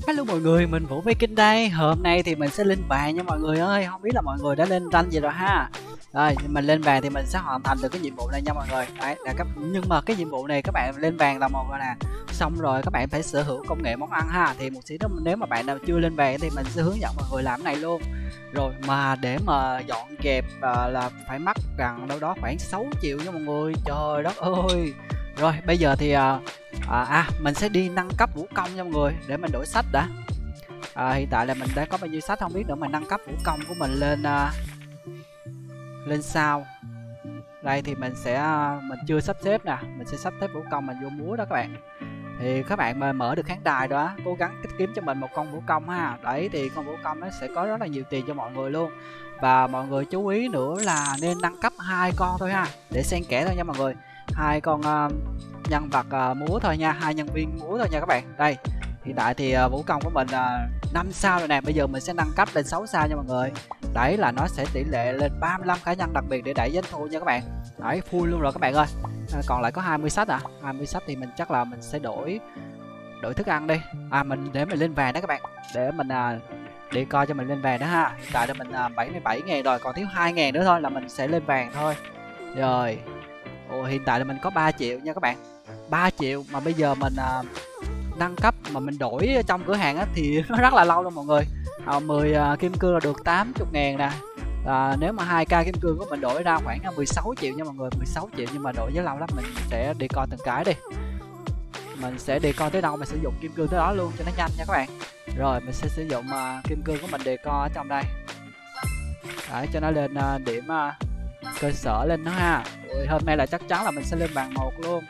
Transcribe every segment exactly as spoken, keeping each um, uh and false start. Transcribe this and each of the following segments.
Hello mọi người, mình Vũ Viking đây. Hôm nay thì mình sẽ lên vàng nha mọi người ơi. Không biết là mọi người đã lên rank gì rồi ha. Rồi, mình lên vàng thì mình sẽ hoàn thành được cái nhiệm vụ này nha mọi người. Đấy, là các nhưng mà cái nhiệm vụ này các bạn lên vàng là một rồi nè. Xong rồi các bạn phải sở hữu công nghệ món ăn ha. Thì một xíu đó nếu mà bạn nào chưa lên vàng thì mình sẽ hướng dẫn mọi người làm cái này luôn. Rồi mà để mà dọn dẹp à, là phải mất gần đâu đó khoảng sáu triệu nha mọi người. Trời đất ơi. Rồi, bây giờ thì à, à, à mình sẽ đi nâng cấp vũ công nha mọi người để mình đổi sách đã. À, hiện tại là mình đã có bao nhiêu sách không biết nữa, mà nâng cấp vũ công của mình lên uh, lên sao. Đây thì mình sẽ uh, mình chưa sắp xếp nè, mình sẽ sắp xếp vũ công mình vô múa đó các bạn. Thì các bạn mà mở được khán đài đó cố gắng kiếm cho mình một con vũ công ha. Đấy thì con vũ công nó sẽ có rất là nhiều tiền cho mọi người luôn. Và mọi người chú ý nữa là nên nâng cấp hai con thôi ha, để xen kẽ thôi nha mọi người. Hai con uh, nhân vật uh, múa thôi nha, hai nhân viên múa thôi nha các bạn. Đây hiện tại thì uh, vũ công của mình là uh, năm sao rồi nè, bây giờ mình sẽ nâng cấp lên sáu sao nha mọi người. Đấy là nó sẽ tỷ lệ lên ba mươi lăm khả năng đặc biệt để đẩy doanh thu nha các bạn. Đấy full luôn rồi các bạn ơi. À, còn lại có hai mươi sách à, hai mươi sách thì mình chắc là mình sẽ đổi đổi thức ăn đi. À mình để mình lên vàng đó các bạn, để mình uh, đi coi cho mình lên vàng đó ha. Hiện tại là mình uh, bảy mươi bảy ngàn rồi, còn thiếu hai ngàn nữa thôi là mình sẽ lên vàng thôi. Rồi ồ, hiện tại là mình có ba triệu nha các bạn, ba triệu mà bây giờ mình uh, nâng cấp mà mình đổi trong cửa hàng á thì nó rất là lâu luôn mọi người. À, mười uh, kim cương là được tám mươi ngàn nè. À, nếu mà hai k kim cương của mình đổi ra khoảng mười sáu triệu nha mọi người, mười sáu triệu, nhưng mà đổi với lâu lắm. Mình sẽ đi coi từng cái đi, mình sẽ đi coi tới đâu mình sử dụng kim cương tới đó luôn cho nó nhanh nha các bạn. Rồi mình sẽ sử dụng uh, kim cương của mình đề co ở trong đây. Đấy, cho nó lên uh, điểm uh, cơ sở lên nó ha. Ui, hôm nay là chắc chắn là mình sẽ lên bàn một luôn.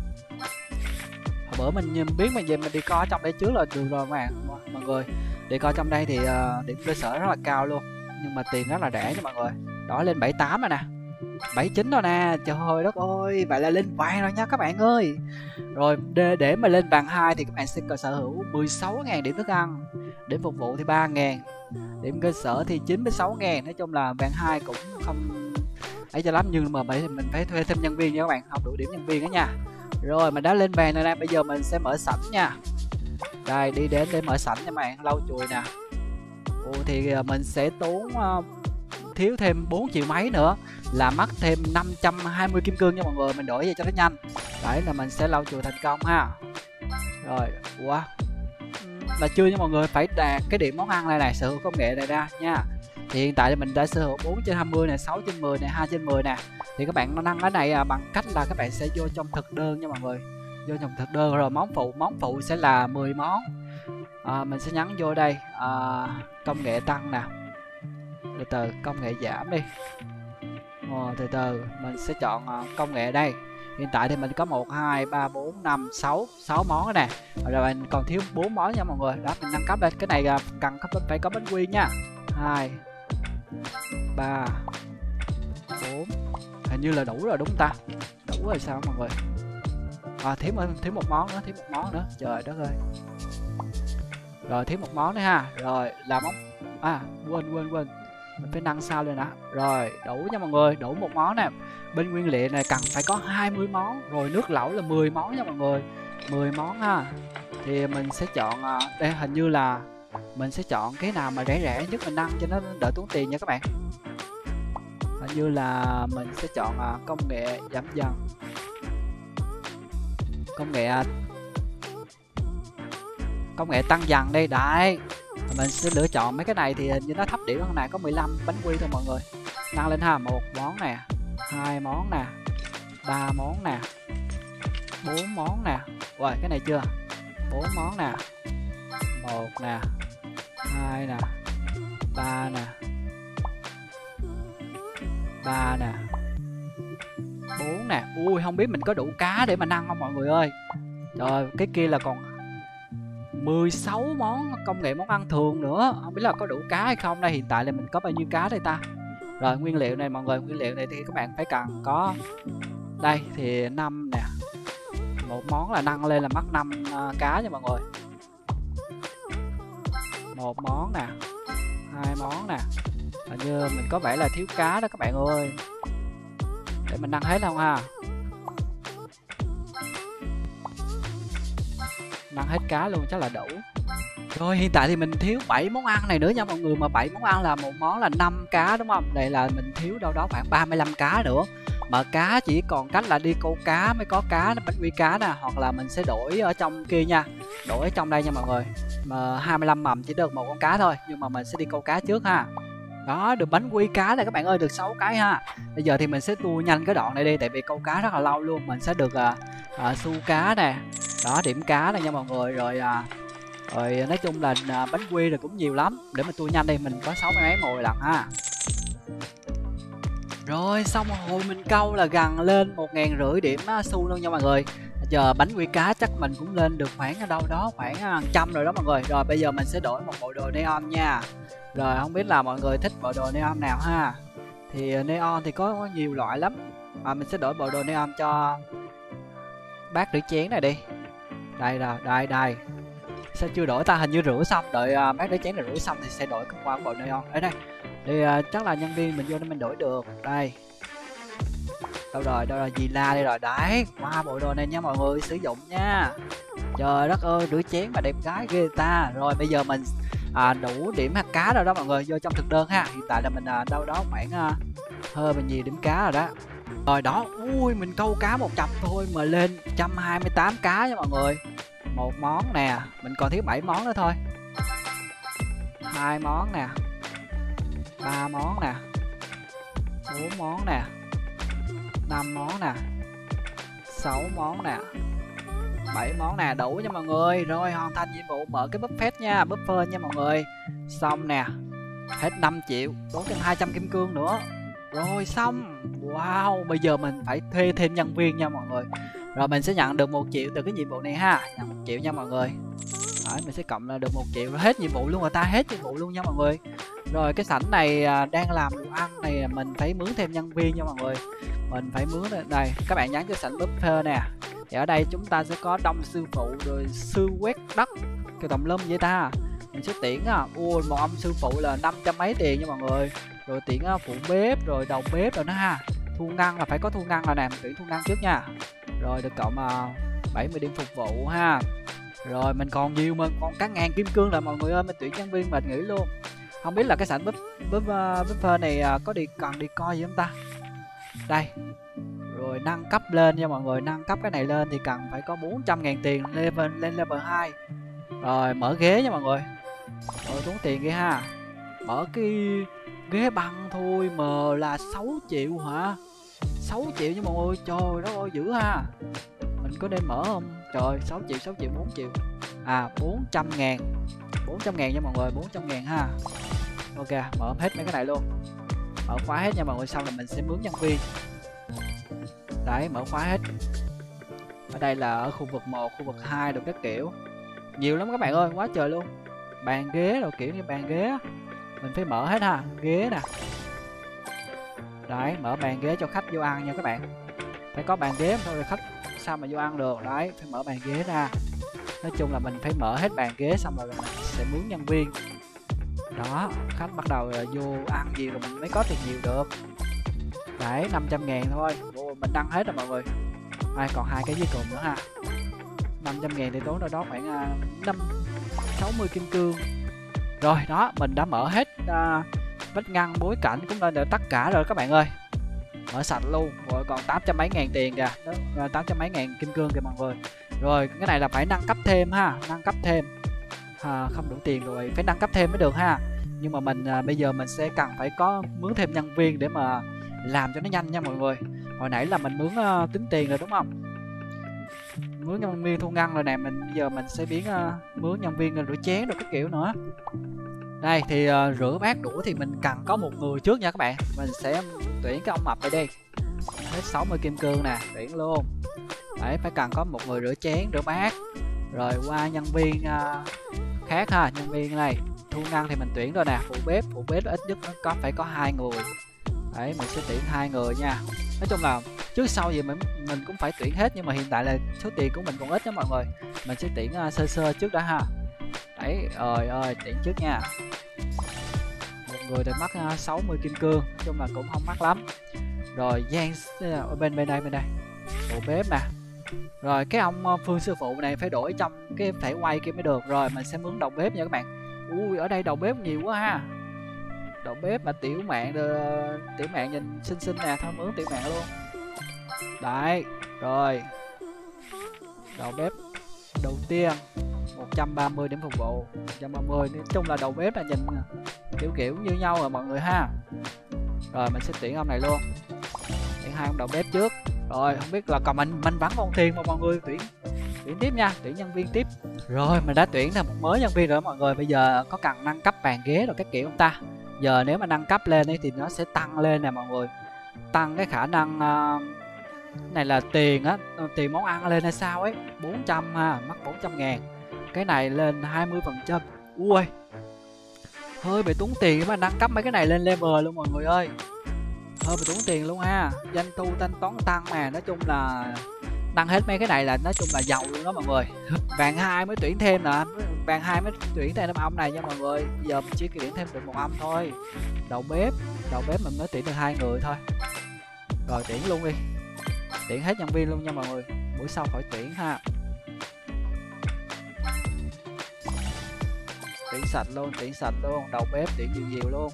Hồi bữa mình nhìn biết mình về mình đi coi trong đây trước là được rồi mà mọi người. Đi coi trong đây thì uh, điểm cơ sở rất là cao luôn, nhưng mà tiền rất là rẻ nha mọi người. Đó lên bảy mươi tám rồi nè, bảy mươi chín rồi nè. Trời đất ơi, vậy là lên vàng rồi nha các bạn ơi. Rồi để, để mà lên vàng hai thì các bạn sẽ cần sở hữu mười sáu ngàn điểm thức ăn, điểm phục vụ thì ba ngàn, điểm cơ sở thì chín mươi sáu ngàn. Nói chung là vàng hai cũng không ấy cho lắm, nhưng mà mình phải thuê thêm nhân viên nha các bạn, không đủ điểm nhân viên đó nha. Rồi mình đã lên vàng rồi nè, bây giờ mình sẽ mở sảnh nha. Đây đi đến để mở sảnh nha các bạn, lau chùi nè. Ồ, thì mình sẽ tốn uh, thiếu thêm bốn triệu mấy nữa là mất thêm năm trăm hai mươi kim cương nha mọi người, mình đổi về cho nó nhanh. Đấy là mình sẽ lau chùi thành công ha. Rồi wow, là chưa nha mọi người, phải đạt cái điểm món ăn này này, sở hữu công nghệ này ra nha. Thì hiện tại thì mình đã sở hữu bốn trên hai mươi nè, sáu trên mười nè, hai trên mười nè. Thì các bạn nâng cái này à, bằng cách là các bạn sẽ vô trong thực đơn nha mọi người, vô trong thực đơn. Rồi món phụ, món phụ sẽ là mười món. À, mình sẽ nhấn vô đây à, công nghệ tăng nè, từ từ công nghệ giảm đi. Ồ, từ từ mình sẽ chọn uh, công nghệ đây. Hiện tại thì mình có một hai ba bốn năm sáu sáu món nè, rồi mình còn thiếu bốn món nha mọi người. Đó mình nâng cấp lên cái này uh, cần phải có bánh quy nha. Hai ba bốn, hình như là đủ rồi đúng không ta? Đủ rồi sao mọi người? À, thiếu thiếu một món nữa, thiếu một món nữa. Trời đất ơi. Rồi thiếu một món nữa ha. Rồi là món à quên quên quên mình phải nâng sao lên đã. Rồi đủ nha mọi người, đủ một món nè. Bên nguyên liệu này cần phải có hai mươi món. Rồi nước lẩu là mười món nha mọi người, mười món ha. Thì mình sẽ chọn đây, hình như là mình sẽ chọn cái nào mà rẻ rẻ nhất mình nâng cho nó đỡ tốn tiền nha các bạn. Hình như là mình sẽ chọn công nghệ giảm dần, công nghệ công nghệ tăng dần đi. Đấy mình sẽ lựa chọn mấy cái này thì như nó thấp điểm hơn này, có mười lăm bánh quy thôi mọi người. Nâng lên ha, một món nè, hai món nè, ba món nè, bốn món nè. Rồi cái này chưa, bốn món nè, một nè, hai nè, ba nè, ba nè, bốn nè. Ui không biết mình có đủ cá để mà nâng không mọi người ơi. Trời, cái kia là còn mười sáu món công nghệ món ăn thường nữa, không biết là có đủ cá hay không. Đây hiện tại là mình có bao nhiêu cá đây ta? Rồi nguyên liệu này mọi người, nguyên liệu này thì các bạn phải cần có đây thì năm nè, một món là nâng lên là mất năm uh, cá nha mọi người. Một món nè, hai món nè, hình như mình có vẻ là thiếu cá đó các bạn ơi, để mình nâng hết không ha. Nâng hết cá luôn chắc là đủ. Rồi hiện tại thì mình thiếu bảy món ăn này nữa nha mọi người, mà bảy món ăn là một món là năm cá đúng không? Đây là mình thiếu đâu đó khoảng ba mươi lăm cá nữa. Mà cá chỉ còn cách là đi câu cá mới có cá, bánh quy cá nè, hoặc là mình sẽ đổi ở trong kia nha. Đổi ở trong đây nha mọi người. Mà hai mươi lăm mầm chỉ được một con cá thôi, nhưng mà mình sẽ đi câu cá trước ha. Đó, được bánh quy cá này các bạn ơi, được sáu cái ha. Bây giờ thì mình sẽ tua nhanh cái đoạn này đi, tại vì câu cá rất là lâu luôn. Mình sẽ được à, à, xu cá nè. Đó, điểm cá này nha mọi người. Rồi à, rồi nói chung là à, bánh quy rồi cũng nhiều lắm. Để mình tua nhanh đi, mình có sáu mươi mấy mồi lần ha. Rồi xong hồi mình câu là gần lên một ngàn rưỡi điểm xu luôn nha mọi người. Giờ bánh quy cá chắc mình cũng lên được khoảng ở đâu đó khoảng trăm rồi đó mọi người. Rồi bây giờ mình sẽ đổi một bộ đồ neon nha. Rồi không biết là mọi người thích bộ đồ neon nào ha. Thì neon thì có nhiều loại lắm. À, mình sẽ đổi bộ đồ neon cho bát rửa chén này đi. Đây rồi, đây đây. Sao chưa đổi ta, hình như rửa xong, đợi uh, bát rửa chén này rửa xong thì sẽ đổi qua bộ neon. Ở đây. Thì uh, chắc là nhân viên mình vô nên mình đổi được. Đây. Đâu rồi, đâu rồi, gì la đây rồi. Đấy, qua bộ đồ này nha mọi người, sử dụng nha. Trời đất ơi, rửa chén mà đẹp gái ghê ta. Rồi bây giờ mình à, đủ điểm hạt cá rồi đó mọi người, vô trong thực đơn ha. Hiện tại là mình à, đâu đó khoảng à, hơi mình nhiều điểm cá rồi đó. Rồi đó, ui mình câu cá một trăm thôi mà lên một trăm hai mươi tám cá nha mọi người. Một món nè, mình còn thiếu bảy món nữa thôi. Hai món nè. Ba món nè. Bốn món nè. Năm món nè. Sáu món nè. Bảy món nè, đủ nha mọi người. Rồi hoàn thành nhiệm vụ mở cái buffet nha, buffet nha mọi người. Xong nè. Hết năm triệu, tốn thêm hai trăm kim cương nữa. Rồi xong. Wow, bây giờ mình phải thuê thêm nhân viên nha mọi người. Rồi mình sẽ nhận được một triệu từ cái nhiệm vụ này ha. Nhận một triệu nha mọi người. Đấy, mình sẽ cộng là được một triệu rồi, hết nhiệm vụ luôn rồi ta, hết nhiệm vụ luôn nha mọi người. Rồi cái sảnh này à, đang làm đồ ăn này, mình phải mướn thêm nhân viên nha mọi người. Mình phải mướn đây, đây các bạn nhắn cho sảnh buffet nè. Thì ở đây chúng ta sẽ có đông sư phụ rồi sư quét đất cái tùm lum vậy ta. Mình sẽ tuyển à, ui một ông sư phụ là năm trăm mấy tiền nha mọi người. Rồi tuyển à, phụ bếp rồi đầu bếp rồi đó ha. Thu ngăn là phải có thu ngăn rồi nè, mình tuyển thu ngăn trước nha. Rồi được cộng à, bảy mươi điểm phục vụ ha. Rồi mình còn nhiều mà, còn cả ngàn kim cương là mọi người ơi, mình tuyển nhân viên mệt nghỉ luôn. Không biết là cái sảnh buffet này à, có đi cần đi coi gì không ta. Đây. Rồi nâng cấp lên nha mọi người, nâng cấp cái này lên thì cần phải có bốn trăm ngàn tiền level lên level hai. Rồi mở ghế nha mọi người. Rồi tốn tiền ghê ha. Mở cái ghế băng thôi mà là sáu triệu hả? sáu triệu nha mọi người, trời đất ơi dữ ha. Mình có nên mở không? Trời, sáu triệu, sáu triệu, bốn triệu. À, bốn trăm ngàn. bốn trăm ngàn nha mọi người, bốn trăm ngàn ha. Ok, mở hết mấy cái này luôn. Mở khóa hết nha mọi người, xong là mình sẽ mướn nhân viên. Đấy, mở khóa hết. Ở đây là ở khu vực một, khu vực hai được các kiểu. Nhiều lắm các bạn ơi, quá trời luôn. Bàn ghế rồi kiểu như bàn ghế. Mình phải mở hết ha, ghế nè. Đấy, mở bàn ghế cho khách vô ăn nha các bạn. Phải có bàn ghế thôi rồi khách sao mà vô ăn được. Đấy, phải mở bàn ghế ra. Nói chung là mình phải mở hết bàn ghế xong rồi mình sẽ mướn nhân viên. Đó, khách bắt đầu vô ăn gì rồi mình mới có tiền nhiều được. Đấy, năm trăm ngàn thôi. Ồ, mình đăng hết rồi mọi người. Ai còn hai cái dưới cùng nữa ha. năm trăm ngàn thì tốn đâu đó khoảng năm sáu mươi kim cương. Rồi đó, mình đã mở hết uh, vách ngăn bối cảnh cũng lên được tất cả rồi các bạn ơi. Mở sạch luôn. Rồi còn tám trăm mấy ngàn tiền kìa. Đó, tám trăm mấy ngàn kim cương kìa mọi người. Rồi cái này là phải nâng cấp thêm ha, nâng cấp thêm. À, không đủ tiền rồi, phải nâng cấp thêm mới được ha. Nhưng mà mình à, bây giờ mình sẽ cần phải có mướn thêm nhân viên để mà làm cho nó nhanh nha mọi người. Hồi nãy là mình mướn uh, tính tiền rồi đúng không? Mướn nhân viên thu ngân rồi nè, mình bây giờ mình sẽ biến uh, mướn nhân viên rửa chén rồi các kiểu nữa. Đây thì uh, rửa bát đũa thì mình cần có một người trước nha các bạn. Mình sẽ tuyển cái ông mập này đi. Hết sáu mươi kim cương nè, tuyển luôn. Đấy, phải cần có một người rửa chén, rửa bát. Rồi qua nhân viên uh, khác ha, nhân viên này thu ngân thì mình tuyển rồi nè, phụ bếp, phụ bếp ít nhất nó có phải có hai người. Đấy, mình sẽ tuyển hai người nha. Nói chung là trước sau gì mình mình cũng phải tuyển hết, nhưng mà hiện tại là số tiền của mình còn ít đó mọi người. Mình sẽ tuyển uh, sơ sơ trước đã ha. Đấy, rồi ơi, tuyển trước nha. Một người thì mất uh, sáu mươi kim cương, nói chung là cũng không mắc lắm. Rồi Giang ở bên bên đây bên đây. Phụ bếp nè. Rồi cái ông uh, Phương sư phụ này phải đổi trong cái phải quay kia mới được. Rồi mình sẽ mướn đầu bếp nha các bạn. Ui ở đây đầu bếp nhiều quá ha. Đầu bếp mà tiểu mạng uh, tiểu mạng nhìn xinh xinh nè, thôi mướn tiểu mạng luôn. Đấy, rồi. Đầu bếp đầu tiên một trăm ba mươi điểm phục vụ, một trăm ba mươi. Nói chung là đầu bếp là nhìn kiểu kiểu như nhau rồi mọi người ha. Rồi mình sẽ tuyển ông này luôn. Tuyển hai ông đầu bếp trước. Rồi không biết là còn mình mình vẫn còn tiền mà mọi người, tuyển tuyển tiếp nha, tuyển nhân viên tiếp. Rồi mình đã tuyển thêm một mới nhân viên rồi mọi người. Bây giờ có cần nâng cấp bàn ghế rồi các kiểu không ta? Giờ nếu mà nâng cấp lên ấy thì nó sẽ tăng lên nè mọi người. Tăng cái khả năng uh, này là tiền á, tiền món ăn lên hay sao ấy, bốn trăm ha, mất bốn trăm ngàn. Cái này lên hai mươi phần trăm. Ui hơi bị tốn tiền mà nâng cấp mấy cái này lên level luôn mọi người ơi, hơi bị tốn tiền luôn ha. Doanh thu thanh toán tăng mà, nói chung là đăng hết mấy cái này là nói chung là giàu luôn đó mọi người. Vàng hai mới tuyển thêm nè, vàng hai mới tuyển thêm ông này nha mọi người. Giờ mình chỉ tuyển thêm được một ông thôi. Đầu bếp, đầu bếp mình mới tuyển được hai người thôi. Rồi tuyển luôn đi, tuyển hết nhân viên luôn nha mọi người, buổi sau khỏi tuyển ha. Tuyển sạch luôn, tuyển sạch luôn, đầu bếp tuyển nhiều nhiều luôn.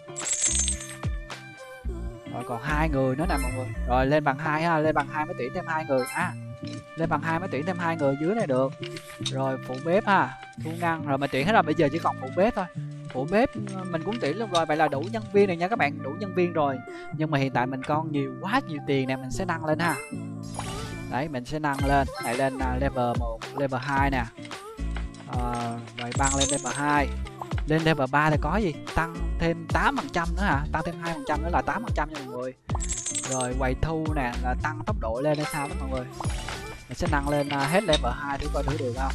Rồi còn hai người nữa nè mọi người. Rồi lên bằng hai ha, lên bằng hai mới tuyển thêm hai người. À, lên bằng hai mới tuyển thêm hai người dưới này được. Rồi phụ bếp ha, thu ngăn rồi mình tuyển hết rồi, bây giờ chỉ còn phụ bếp thôi. Phụ bếp mình cũng tuyển luôn rồi, vậy là đủ nhân viên này nha các bạn, đủ nhân viên rồi. Nhưng mà hiện tại mình còn nhiều quá nhiều tiền nè, mình sẽ nâng lên ha. Đấy mình sẽ nâng lên, này lên uh, level một, level hai nè. Ờ, rồi băng lên level hai. Lên level ba thì có gì? Tăng thêm tám phần trăm nữa hả? Tăng thêm hai phần trăm nữa là tám phần trăm nha mọi người. Rồi quầy thu nè là tăng tốc độ lên hay sao đó mọi người. Mình sẽ nâng lên uh, hết level hai thử coi thử được không.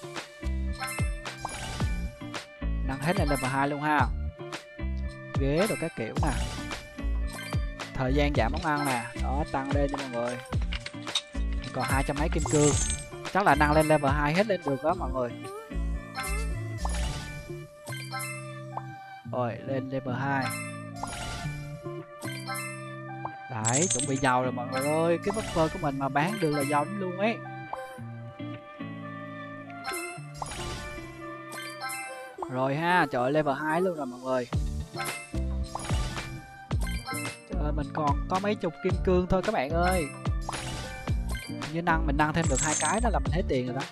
Nâng hết lên level hai luôn ha. Ghế rồi các kiểu nè. Thời gian giảm món ăn nè, đó tăng lên cho mọi người. Còn hai trăm mấy kim cương. Chắc là nâng lên level hai hết lên được đó mọi người. Rồi lên level hai. Đấy chuẩn bị giàu rồi mọi người ơi. Cái buffer của mình mà bán được là giàu lắm luôn ấy. Rồi ha, trời ơi, level hai luôn rồi mọi người. Trời ơi, mình còn có mấy chục kim cương thôi các bạn ơi. Như năng mình nâng thêm được hai cái đó là mình hết tiền rồi đó.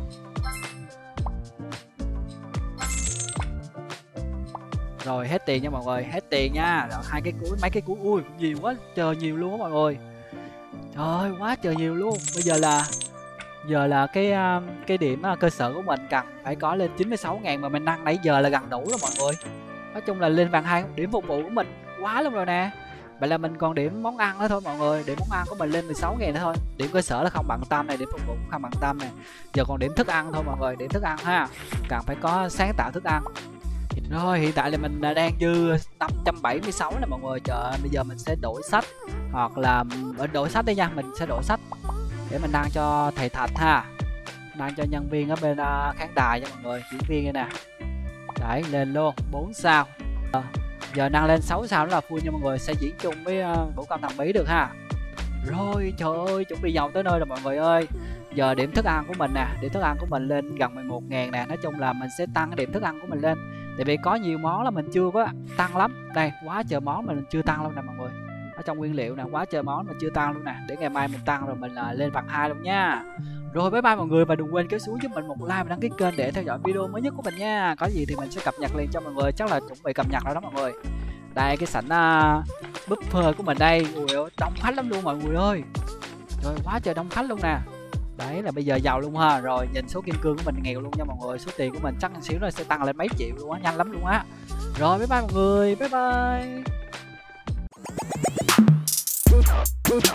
Rồi hết tiền nha mọi người, hết tiền nha. Rồi hai cái cuối, mấy cái cuối, ui nhiều quá, trời nhiều luôn á mọi người. Trời ơi quá trời nhiều luôn. Bây giờ là giờ là cái cái điểm cơ sở của mình cần phải có lên chín mươi sáu ngàn mà mình nâng nãy giờ là gần đủ rồi mọi người. Nói chung là lên vàng hai, điểm phục vụ của mình quá luôn rồi nè. Vậy là mình còn điểm món ăn nữa thôi mọi người. Điểm món ăn của mình lên mười sáu ngàn nữa thôi. Điểm cơ sở là không bằng tâm này, điểm phục vụ cũng không bằng tâm này. Giờ còn điểm thức ăn thôi mọi người, điểm thức ăn ha. Cần phải có sáng tạo thức ăn. Rồi hiện tại là mình đang dư năm trăm bảy mươi sáu nè mọi người. Trời ơi, bây giờ mình sẽ đổi sách. Hoặc là đổi sách đi nha, mình sẽ đổi sách để mình đăng cho thầy Thạch ha. Đăng cho nhân viên ở bên uh, khán đài cho mọi người, diễn viên đây nè. Đấy lên luôn, bốn sao. à, Giờ nâng lên sáu sao nữa là full nha mọi người. Sẽ diễn chung với uh, Vũ Công Thần Bí được ha. Rồi trời ơi, chuẩn bị giàu tới nơi rồi mọi người ơi. Giờ điểm thức ăn của mình nè, điểm thức ăn của mình lên gần mười một ngàn nè. Nói chung là mình sẽ tăng cái điểm thức ăn của mình lên. Tại vì có nhiều món là mình chưa có tăng lắm. Đây, quá trời món mình chưa tăng luôn nè mọi người. Ở trong nguyên liệu nè, quá trời món mình chưa tăng luôn nè. Để ngày mai mình tăng rồi mình uh, lên vàng hai luôn nha. Rồi bye bye mọi người, và đừng quên kéo xuống giúp mình một like và đăng ký kênh để theo dõi video mới nhất của mình nha. Có gì thì mình sẽ cập nhật liền cho mọi người, chắc là chuẩn bị cập nhật rồi đó mọi người. Đây cái sảnh uh, buffer của mình đây. Ui ơi, đông khách lắm luôn mọi người ơi. Rồi quá trời đông khách luôn nè. Đấy là bây giờ giàu luôn ha. Rồi nhìn số kim cương của mình nghèo luôn nha mọi người. Số tiền của mình chắc một xíu nữa sẽ tăng lên mấy triệu luôn á, nhanh lắm luôn á. Rồi bye bye mọi người, bye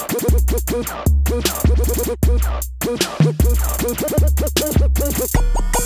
bye.